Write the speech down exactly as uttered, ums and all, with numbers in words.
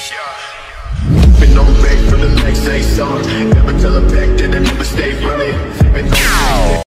Been on back for the next day song. Never tell her back